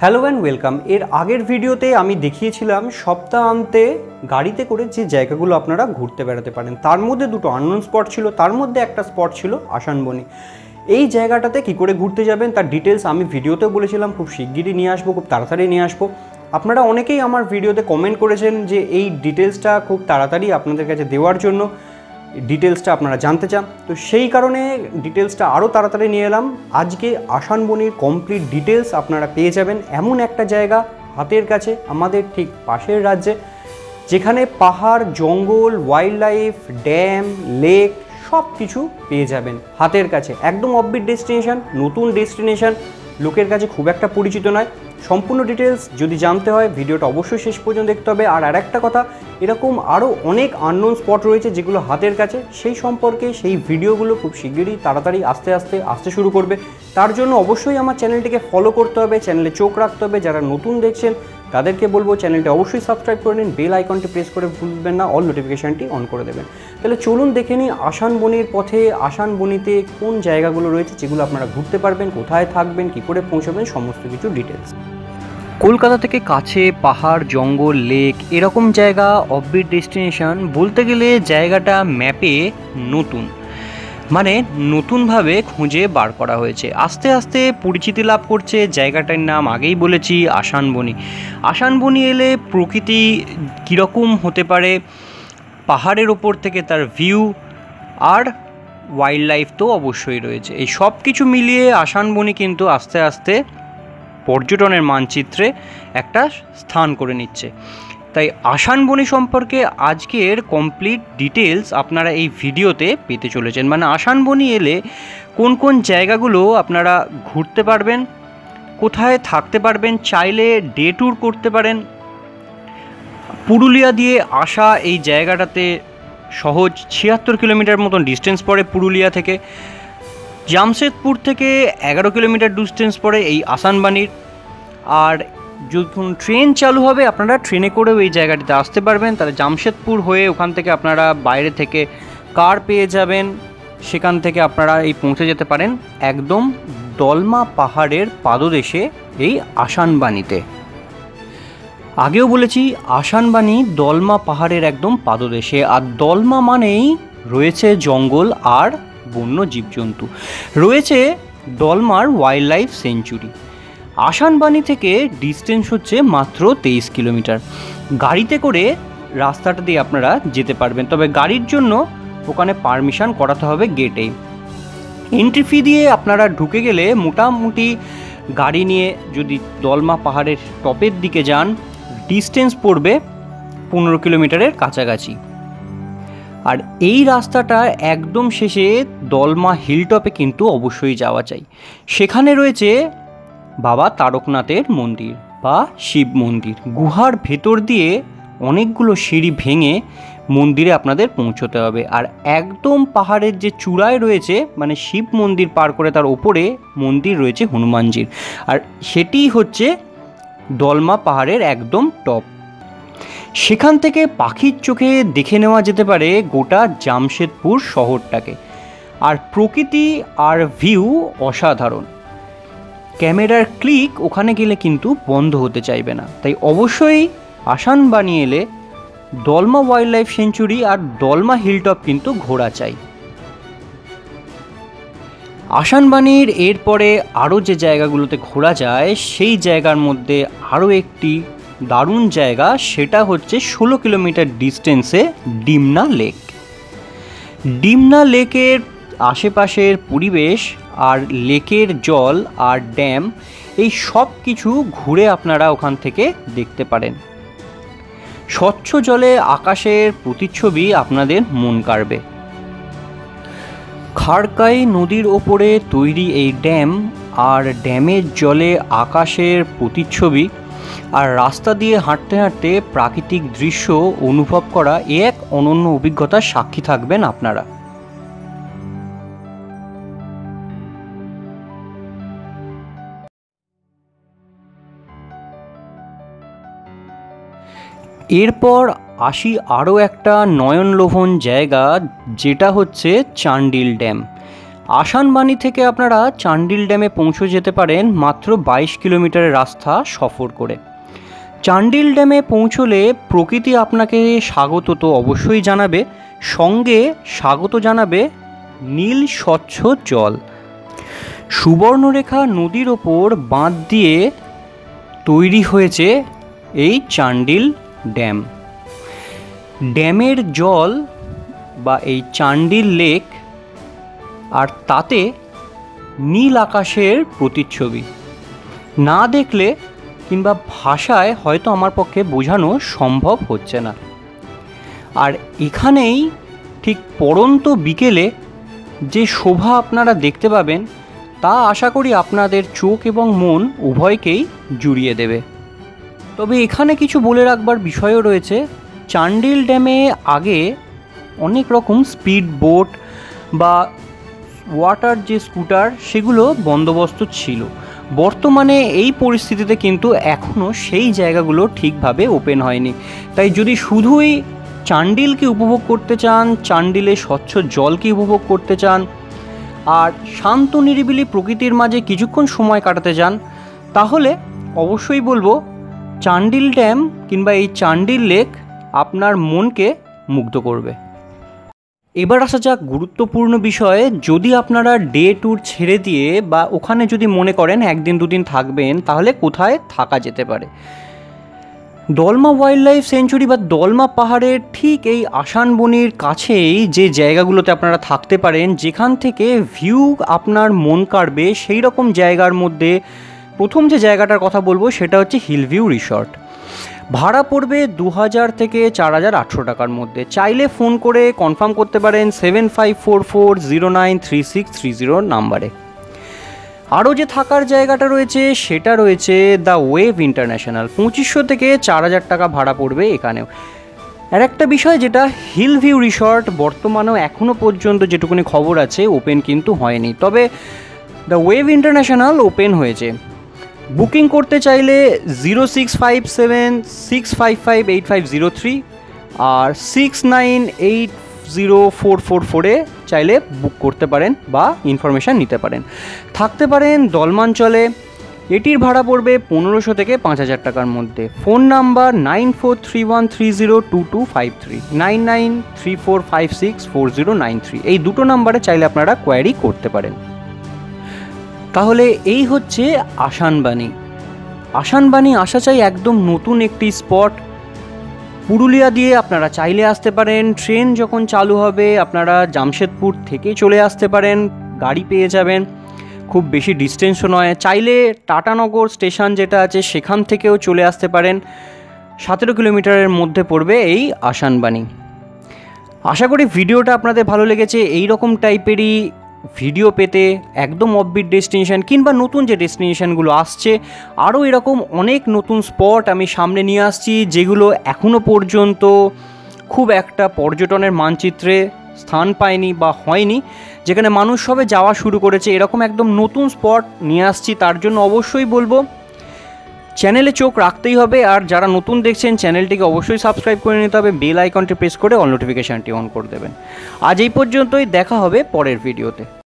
Hello and welcome. এর আগের ভিডিওতে আমি দেখিয়েছিলাম সপ্তাহান্তে গাড়িতে করে যে জায়গাগুলো আপনারা ঘুরতে বেড়াতে পারেন, তার মধ্যে দুটো আননোন স্পট ছিল, তার মধ্যে একটা স্পট ছিল আসানবনি। এই জায়গাটাতে কি করে ঘুরতে যাবেন তার ডিটেলস আমি ভিডিওতেও বলেছিলাম, খুব শিগগিরই নিয়ে আসবো, খুব তাড়াতাড়ি নিয়ে আসবো। আপনারা অনেকেই আমার ভিডিওতে কমেন্ট করেছেন যে এই ডিটেলসটা খুব তাড়াতাড়ি আপনাদের কাছে দেওয়ার জন্য, ডিটেলসটা আপনারা জানতে চান, তো সেই কারণে ডিটেলসটা আরও তাড়াতাড়ি নিয়ে এলাম। আজকে আসানবনির কমপ্লিট ডিটেলস আপনারা পেয়ে যাবেন এমন একটা জায়গা হাতের কাছে, আমাদের ঠিক পাশের রাজ্যে, যেখানে পাহাড়, জঙ্গল, ওয়াইল্ড লাইফ, ড্যাম, লেক সব কিছু পেয়ে যাবেন হাতের কাছে। একদম অফবিট ডেস্টিনেশন, নতুন ডেস্টিনেশন, লোকের কাছে খুব একটা পরিচিত নয়। সম্পূর্ণ ডিটেলস যদি জানতে হয় ভিডিওটা অবশ্যই শেষ পর্যন্ত দেখতে হবে। আর একটা কথা, এরকম আরও অনেক আননোন স্পট রয়েছে যেগুলো হাতের কাছে, সেই সম্পর্কে সেই ভিডিওগুলো খুব শিগগিরই তাড়াতাড়ি আসতে শুরু করবে। তার জন্য অবশ্যই আমার চ্যানেলটিকে ফলো করতে হবে, চ্যানেলে চোখ রাখতে হবে। যারা নতুন দেখছেন তাদেরকে বলবো চ্যানেলটি অবশ্যই সাবস্ক্রাইব করে নিন, বেল আইকনটি প্রেস করে ভুলবেন না, অল নোটিফিকেশানটি অন করে দেবেন। তাহলে চলুন দেখে নিই আসানবনির পথে, আসানবনিতে কোন জায়গাগুলো রয়েছে যেগুলো আপনারা ঘুরতে পারবেন, কোথায় থাকবেন, কী করে পৌঁছাবেন, সমস্ত কিছু ডিটেলস। কলকাতা থেকে কাছে পাহাড়, জঙ্গল, লেক, এরকম জায়গা অফবিট ডেস্টিনেশন বলতে গেলে জায়গাটা ম্যাপে নতুন, মানে নতুনভাবে খুঁজে বার করা হয়েছে, আস্তে আস্তে পরিচিতি লাভ করছে। জায়গাটার নাম আগেই বলেছি আসানবনি। আসানবনি এলে প্রকৃতি কীরকম হতে পারে, পাহাড়ের ওপর থেকে তার ভিউ, আর ওয়াইল্ড লাইফ তো অবশ্যই রয়েছে। এই সব কিছু মিলিয়ে আসানবনি কিন্তু আস্তে আস্তে পর্যটনের মানচিত্রে একটা স্থান করে নিচ্ছে। তাই আসানবনি সম্পর্কে আজকের কমপ্লিট ডিটেলস আপনারা এই ভিডিওতে পেতে চলেছেন। মানে আসানবনি এলে কোন কোন জায়গাগুলো আপনারা ঘুরতে পারবেন, কোথায় থাকতে পারবেন, চাইলে ডে ট্যুর করতে পারেন। পুরুলিয়া দিয়ে আসা এই জায়গাটাতে সহজ 76 কিলোমিটার মতন ডিস্টেন্স পড়ে পুরুলিয়া থেকে। জামশেদপুর থেকে 11 কিলোমিটার ডিস্টেন্স পড়ে এই আসানবনির। আর যখন ট্রেন চালু হবে আপনারা ট্রেনে করেও এই জায়গাটিতে আসতে পারবেন। তাহলে জামশেদপুর হয়ে ওখান থেকে আপনারা বাইরে থেকে কার পেয়ে যাবেন, সেখান থেকে আপনারা এই পৌঁছে যেতে পারেন একদম দলমা পাহাড়ের পাদদেশে এই আসানবনিতে। আগেও বলেছি আসানবনি দলমা পাহাড়ের একদম পাদদেশে, আর দলমা মানেই রয়েছে জঙ্গল আর বন্য জীবজন্তু, রয়েছে দলমার ওয়াইল্ড লাইফ সেঞ্চুরি। আসানবনি থেকে ডিস্টেন্স হচ্ছে মাত্র 23 কিলোমিটার। গাড়িতে করে রাস্তাটা দিয়ে আপনারা যেতে পারবেন, তবে গাড়ির জন্য ওখানে পারমিশন করাতে হবে গেটে। এন্ট্রি ফি দিয়ে আপনারা ঢুকে গেলে মোটামুটি গাড়ি নিয়ে যদি দলমা পাহাড়ের টপের দিকে যান ডিস্টেন্স পড়বে 15 কিলোমিটারের কাছাকাছি। আর এই রাস্তাটা একদম শেষে দলমা হিলটপে কিন্তু অবশ্যই যাওয়া চাই। সেখানে রয়েছে বাবা তারকনাথের মন্দির বা শিব মন্দির। গুহার ভেতর দিয়ে অনেকগুলো সিঁড়ি ভেঙে মন্দিরে আপনাদের পৌঁছতে হবে। আর একদম পাহাড়ের যে চূড়ায় রয়েছে, মানে শিব মন্দির পার করে তার ওপরে মন্দির রয়েছে হনুমানজির, আর সেটিই হচ্ছে দলমা পাহাড়ের একদম টপ। সেখান থেকে পাখির চোখে দেখে নেওয়া যেতে পারে গোটা জামশেদপুর শহরটাকে। আর প্রকৃতি আর ভিউ অসাধারণ, ক্যামেরার ক্লিক ওখানে গেলে কিন্তু বন্ধ হতে চাইবে না। তাই অবশ্যই আসানবনি এলে দলমা ওয়াইল্ড লাইফ সেঞ্চুরি আর দলমা হিলটপ কিন্তু ঘোরা চাই। আসানবনির এরপরে আরও যে জায়গাগুলোতে ঘোরা যায় সেই জায়গার মধ্যে আরও একটি দারুণ জায়গা, সেটা হচ্ছে 16 কিলোমিটার ডিস্টেন্সে ডিমনা লেক। ডিমনা লেকের আশেপাশের পরিবেশ আর লেকের জল আর ড্যাম, এই সব কিছু ঘুরে আপনারা ওখান থেকে দেখতে পারেন। স্বচ্ছ জলে আকাশের প্রতিচ্ছবি আপনাদের মন কাড়বে। খাড়কাই নদীর ওপরে তৈরি এই ড্যাম, আর ড্যামের জলে আকাশের প্রতিচ্ছবি আর রাস্তা দিয়ে হাঁটতে হাঁটতে প্রাকৃতিক দৃশ্য অনুভব করা, এক অনন্য অভিজ্ঞতার সাক্ষী থাকবেন আপনারা। এরপর আসি আরও একটা নয়নলোভন জায়গা, যেটা হচ্ছে চান্ডিল ড্যাম। আসানবাণী থেকে আপনারা চান্ডিল ড্যামে পৌঁছে যেতে পারেন মাত্র 22 কিলোমিটারের রাস্তা সফর করে। চান্ডিল ড্যামে পৌঁছলে প্রকৃতি আপনাকে স্বাগত তো অবশ্যই জানাবে, সঙ্গে স্বাগত জানাবে নীল স্বচ্ছ জল। সুবর্ণরেখা নদীর ওপর বাঁধ দিয়ে তৈরি হয়েছে এই চান্ডিল ড্যাম। ড্যামের জল বা এই চান্ডিল লেক আর তাতে নীল আকাশের প্রতিচ্ছবি না দেখলে কিংবা ভাষায় হয়তো আমার পক্ষে বোঝানো সম্ভব হচ্ছে না। আর এখানেই ঠিক পড়ন্ত বিকেলে যে শোভা আপনারা দেখতে পাবেন তা আশা করি আপনাদের চোখ এবং মন উভয়কেই জুড়িয়ে দেবে। তবে এখানে কিছু বলে রাখবার বিষয়ও রয়েছে। চান্ডিল ড্যামে আগে অনেক রকম স্পিড বোট বা ওয়াটার যে স্কুটার সেগুলো বন্দোবস্ত ছিল। বর্তমানে এই পরিস্থিতিতে কিন্তু এখনও সেই জায়গাগুলো ঠিকভাবে ওপেন হয়নি। তাই যদি শুধুই চান্ডিলকে উপভোগ করতে চান, চান্ডিলে স্বচ্ছ জলকে উপভোগ করতে চান আর শান্ত নিরিবিলি প্রকৃতির মাঝে কিছুক্ষণ সময় কাটাতে চান, তাহলে অবশ্যই বলবো চান্ডিল ড্যাম কিংবা এই চান্ডিল লেক আপনার মনকে মুগ্ধ করবে। এবার আসা যাক গুরুত্বপূর্ণ বিষয়ে। যদি আপনারা ডে ট্যুর ছেড়ে দিয়ে বা ওখানে যদি মনে করেন একদিন দুদিন থাকবেন, তাহলে কোথায় থাকা যেতে পারে? দলমা ওয়াইল্ড লাইফ সেঞ্চুরি বা দলমা পাহাড়ের ঠিক এই আসানবনির কাছেই যে জায়গাগুলোতে আপনারা থাকতে পারেন, যেখান থেকে ভিউ আপনার মন কাড়বে, সেই রকম জায়গার মধ্যে প্রথম যে জায়গাটার কথা বলবো সেটা হচ্ছে হিল ভিউ রিসর্ট। ভাড়া পড়বে 2000 থেকে 4800 টাকার মধ্যে। চাইলে ফোন করে কনফার্ম করতে পারেন 7544093630 নাম্বারে। আরও যে থাকার জায়গাটা রয়েছে সেটা রয়েছে দ্য ওয়েভ ইন্টারন্যাশনাল। 2500 থেকে 4000 টাকা ভাড়া পড়বে এখানেও। আর একটা বিষয় যেটা, হিল ভিউ রিসর্ট বর্তমানেও এখনও পর্যন্ত যেটুকুনি খবর আছে ওপেন কিন্তু হয়নি, তবে দ্য ওয়েভ ইন্টারন্যাশনাল ওপেন হয়েছে। বুকিং করতে চাইলে 065765585503 আর 69804444 চাইলে বুক করতে পারেন বা ইনফরমেশান নিতে পারেন। থাকতে পারেন দলমাঞ্চলে। এটির ভাড়া পড়বে 1500 থেকে 5000 টাকার মধ্যে। Phone number 9431302253, 9934564093। এই দুটো নাম্বারে চাইলে আপনারা কোয়ারি করতে পারেন। তাহলে এই হচ্ছে আসানবাণী। আসানবাণী আসা চাই একদম নতুন একটি স্পট। পুরুলিয়া দিয়ে আপনারা চাইলে আসতে পারেন। ট্রেন যখন চালু হবে আপনারা জামশেদপুর থেকে চলে আসতে পারেন, গাড়ি পেয়ে যাবেন, খুব বেশি ডিস্টেন্সও নয়। চাইলে টাটানগর স্টেশন যেটা আছে সেখান থেকেও চলে আসতে পারেন। 17 কিলোমিটারের মধ্যে পড়বে এই আসানবাণী। আশা করি ভিডিওটা আপনাদের ভালো লেগেছে। এই রকম টাইপেরই ভিডিও পেতে একদম অফবিট ডেস্টিনেশন কিংবা নতুন যে ডেস্টিনেশনগুলো আসছে, আরও এরকম অনেক নতুন স্পট আমি সামনে নিয়ে আসছি, যেগুলো এখনও পর্যন্ত খুব একটা পর্যটনের মানচিত্রে স্থান পায়নি বা হয়নি, যেখানে মানুষ সবে যাওয়া শুরু করেছে। এরকম একদম নতুন স্পট নিয়ে আসছি। তার জন্য অবশ্যই বলবো চ্যানেলে চোখ রাখতেই হবে। আর যারা নতুন দেখছেন চ্যানেলটিকে অবশ্যই সাবস্ক্রাইব করে নিতে হবে, বেল আইকনটি প্রেস করে অল নোটিফিকেশানটি অন করে দেবেন। আজ এই পর্যন্তই, দেখা হবে পরের ভিডিওতে।